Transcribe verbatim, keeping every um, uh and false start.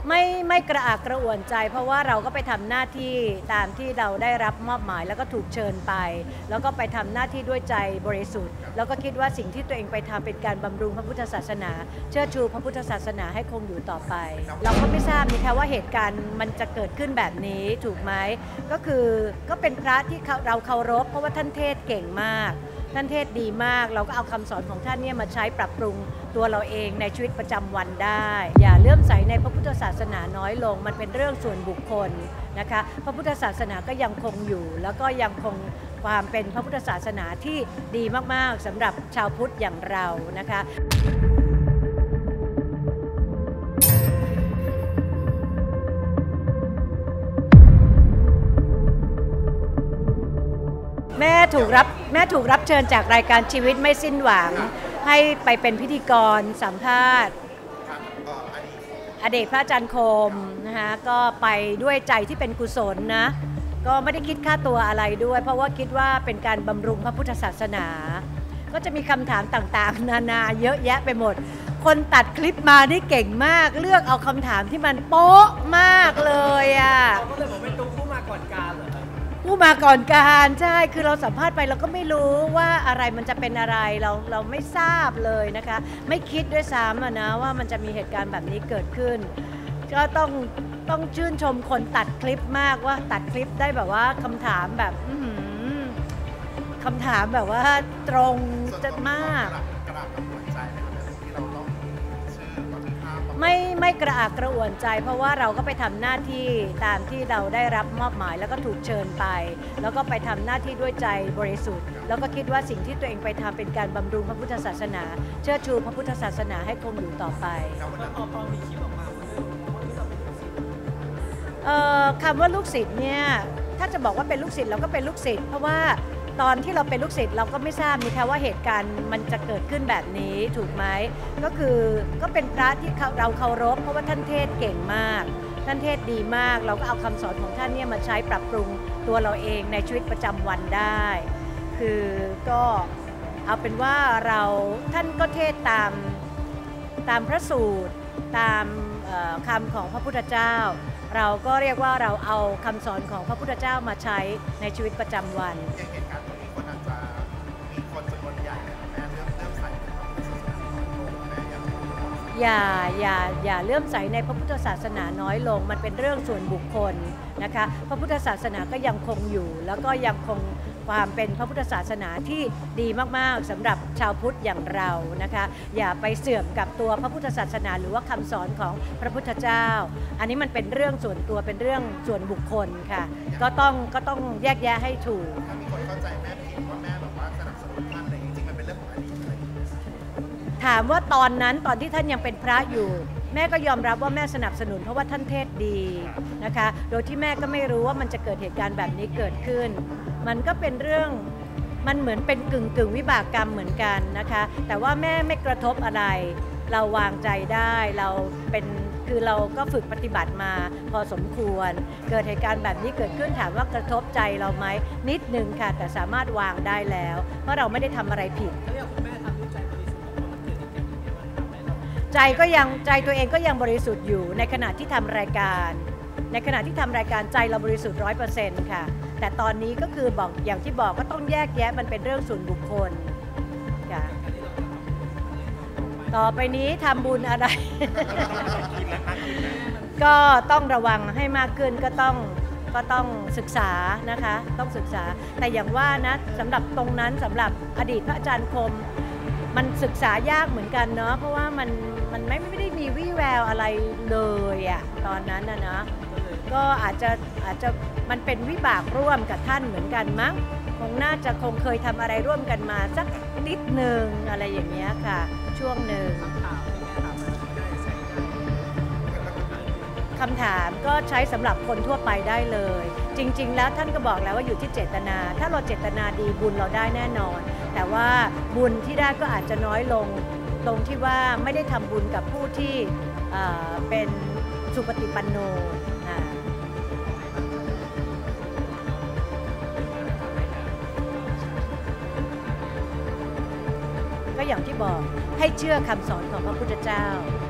ไม่ไม่กระอักกระอ่วนใจเพราะว่าเราก็ไปทำหน้าที่ตามที่เราได้รับมอบหมายแล้วก็ถูกเชิญไปแล้วก็ไปทำหน้าที่ด้วยใจบริสุทธิ์แล้วก็คิดว่าสิ่งที่ตัวเองไปทำเป็นการบำรุงพระพุทธศาสนาเชิดชูพระพุทธศาสนาให้คงอยู่ต่อไปเราก็ไม่ทราบนะคะว่าเหตุการณ์มันจะเกิดขึ้นแบบนี้ถูกไหมก็คือก็เป็นพระที่เราเคารพเพราะว่าท่านเทศเก่งมากท่านเทศดีมากเราก็เอาคำสอนของท่านเนี่ยมาใช้ปรับปรุงตัวเราเองในชีวิตประจำวันได้อย่าเลื่อมใสในพระพุทธศาสนาน้อยลงมันเป็นเรื่องส่วนบุคคลนะคะพระพุทธศาสนาก็ยังคงอยู่แล้วก็ยังคงความเป็นพระพุทธศาสนาที่ดีมากๆสำหรับชาวพุทธอย่างเรานะคะแม่ถูกรับแม่ถูกรับเชิญจากรายการชีวิตไม่สิ้นหวังให้ไปเป็นพิธีกรสัมภาษณ์อดีตพระอาจารย์คมนะคะก็ไปด้วยใจที่เป็นกุศลนะก็ไม่ได้คิดค่าตัวอะไรด้วยเพราะว่าคิดว่าเป็นการบำรุงพระพุทธศาสนาก็จะมีคำถามต่างๆนานาเยอะแยะไปหมดคนตัดคลิปมานี่เก่งมากเลือกเอาคำถามที่มันโป๊ะมากเลยอ่ะก็เลยบอกเป็นตุ๊กผู้มาก่อนการเหรอผู้มาก่อนการใช่คือเราสัมภาษณ์ไปเราก็ไม่รู้ว่าอะไรมันจะเป็นอะไรเราเราไม่ทราบเลยนะคะไม่คิดด้วยซ้ำนะว่ามันจะมีเหตุการณ์แบบนี้เกิดขึ้นก็ต้องต้องชื่นชมคนตัดคลิปมากว่าตัดคลิปได้แบบว่าคำถามแบบคำถามแบบว่าตรงจัดมากไม่ไม่กระอักกระอ่วนใจเพราะว่าเราก็ไปทำหน้าที่ตามที่เราได้รับมอบหมายแล้วก็ถูกเชิญไปแล้วก็ไปทำหน้าที่ด้วยใจบริสุทธิ์แล้วก็คิดว่าสิ่งที่ตัวเองไปทำเป็นการบำรุงพระพุทธศาสนาเชิดชูพระพุทธศาสนาให้คงอยู่ต่อไปคำว่าลูกศิษย์เนี่ยถ้าจะบอกว่าเป็นลูกศิษย์เราก็เป็นลูกศิษย์เพราะว่าตอนที่เราเป็นลูกศิษย์เราก็ไม่ทราบนะคะว่าเหตุการณ์มันจะเกิดขึ้นแบบนี้ถูกไหมก็คือก็เป็นพระที่เราเคารพเพราะว่าท่านเทศเก่งมากท่านเทศดีมากเราก็เอาคำสอนของท่านเนี่ยมาใช้ปรับปรุงตัวเราเองในชีวิตประจำวันได้คือก็เอาเป็นว่าเราท่านก็เทศตามตามพระสูตรตามคำของพระพุทธเจ้าเราก็เรียกว่าเราเอาคำสอนของพระพุทธเจ้ามาใช้ในชีวิตประจำวันอย่างเหตุการณ์นี้คนอาจจะมีคนจำนวนใหญ่แม่เริ่มเริ่มใส่อย่าอย่าอย่าเลื่อมใสในพระพุทธศาสนาน้อยลงมันเป็นเรื่องส่วนบุคคลนะคะพระพุทธศาสนาก็ยังคงอยู่แล้วก็ยังคงความเป็นพระพุทธศาสนาที่ดีมากๆสำหรับชาวพุทธอย่างเรานะคะอย่าไปเสื่อมกับตัวพระพุทธศาสนาหรือว่าคำสอนของพระพุทธเจ้าอันนี้มันเป็นเรื่องส่วนตัวเป็นเรื่องส่วนบุคคลค่ะก็ต้องก็ต้องแยกแยะให้ถูกถ้ามีคนเข้าใจแม่ผิดว่าแม่แบบว่าสนับสนุนท่านอะไรจริงๆมันเป็นเรื่องของอดีตเลยถามว่าตอนนั้นตอนที่ท่านยังเป็นพระอยู่แม่ก็ยอมรับว่าแม่สนับสนุนเพราะว่าท่านเทศดีนะคะโดยที่แม่ก็ไม่รู้ว่ามันจะเกิดเหตุการณ์แบบนี้เกิดขึ้นมันก็เป็นเรื่องมันเหมือนเป็นกึ่งกึ่งวิบากกรรมเหมือนกันนะคะแต่ว่าแม่ไม่กระทบอะไรเราวางใจได้เราเป็นคือเราก็ฝึกปฏิบัติมาพอสมควรเกิดเหตุการณ์แบบนี้เกิดขึ้นถามว่ากระทบใจเราไหมนิดนึงค่ะแต่สามารถวางได้แล้วเพราะเราไม่ได้ทำอะไรผิดใจก็ยังใจตัวเองก็ยังบริสุทธิ์อยู่ในขณะที่ทำรายการในขณะที่ทำรายการใจเราบริสุทธิ์ร้อยเปอร์เซ็นต์ค่ะแต่ตอนนี้ก็คือบอกอย่างที่บอกก็ต้องแยกแยะมันเป็นเรื่องส่วนบุคคลค่ะต่อไปนี้ทำบุญอะไร ก็ต้องระวังให้มากขึ้นก็ต้องก็ต้องศึกษานะคะต้องศึกษาแต่อย่างว่านะสำหรับตรงนั้นสำหรับอดีตพระอาจารย์คมมันศึกษายากเหมือนกันเนาะเพราะว่ามันมันไม่ไม่ได้มีวี่แววอะไรเลยอะตอนนั้นนะเนาะก็อาจจะอาจจะมันเป็นวิบากร่วมกับท่านเหมือนกันมั้งคงน่าจะคงเคยทำอะไรร่วมกันมาสักนิดหนึ่งอะไรอย่างเงี้ยค่ะช่วงหนึ่งคำถามก็ใช้สำหรับคนทั่วไปได้เลยจริงๆแล้วท่านก็บอกแล้วว่าอยู่ที่เจตนาถ้าเราเจตนาดีบุญเราได้แน่นอนแต่ว่าบุญที่ได้ก็อาจจะน้อยลงตรงที่ว่าไม่ได้ทำบุญกับผู้ที่เป็นสุปฏิปันโนก็อย่างที่บอกให้เชื่อคำสอนของพระพุทธเจ้า